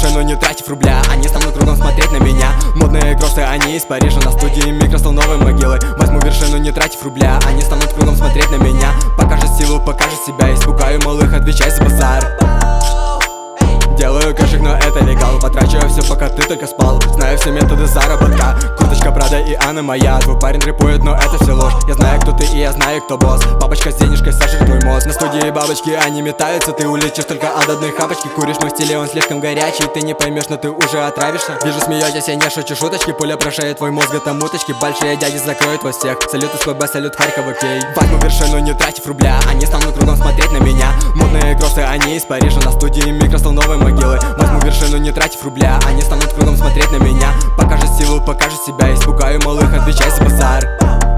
вершину, не тратив рубля. Они станут кругом смотреть на меня. Модные кроссы, они из Парижа, на студии микростол новой могилы. Возьму вершину, не тратив рубля. Они станут кругом смотреть на меня. Покажет силу, покажет себя. Испугаю малых, отвечай за базар. Делаю кэшик, но это легал. Потрачу все, пока ты только спал. Знаю все методы заработка. Курточка Прада и Анна моя. Твой парень рэпует, но это все ложь. Я знаю, кто ты и я знаю, кто босс. Бабочка с денежкой сожрет твой мозг. На студии бабочки, они метаются. Ты улетишь только от одной хапочки. Куришь мой стиле, он слишком горячий. Ты не поймешь, но ты уже отравишься. Вижу, смеетесь, я не шучу шуточки. Пуля прошеет твой мозг, это муточки. Большие дяди закроют вас всех. Салют СПБ, салют Харьков, окей. Возьму вершину, не тратив рубля. Они станут кругом смотреть на меня. Модные кроссы, они из Парижа, на студии микростол новой могилы. Возьму вершину, не тратив рубля. Они станут кругом смотреть на меня. Покажет силу, покажет себя. Испугаю малых, отвечай за базар.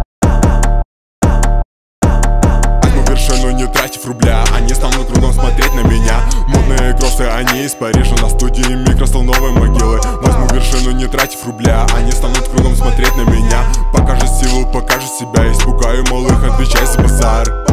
Возьму вершину, не тратив рубля. Они станут кругом смотреть на меня. Модные кроссы, они из Парижа, на студии микростол новой могилы. Возьму вершину, не тратив рубля. Они станут кругом смотреть на меня. Покажет силу, покажет себя. Испугаю малых, отвечай за базар.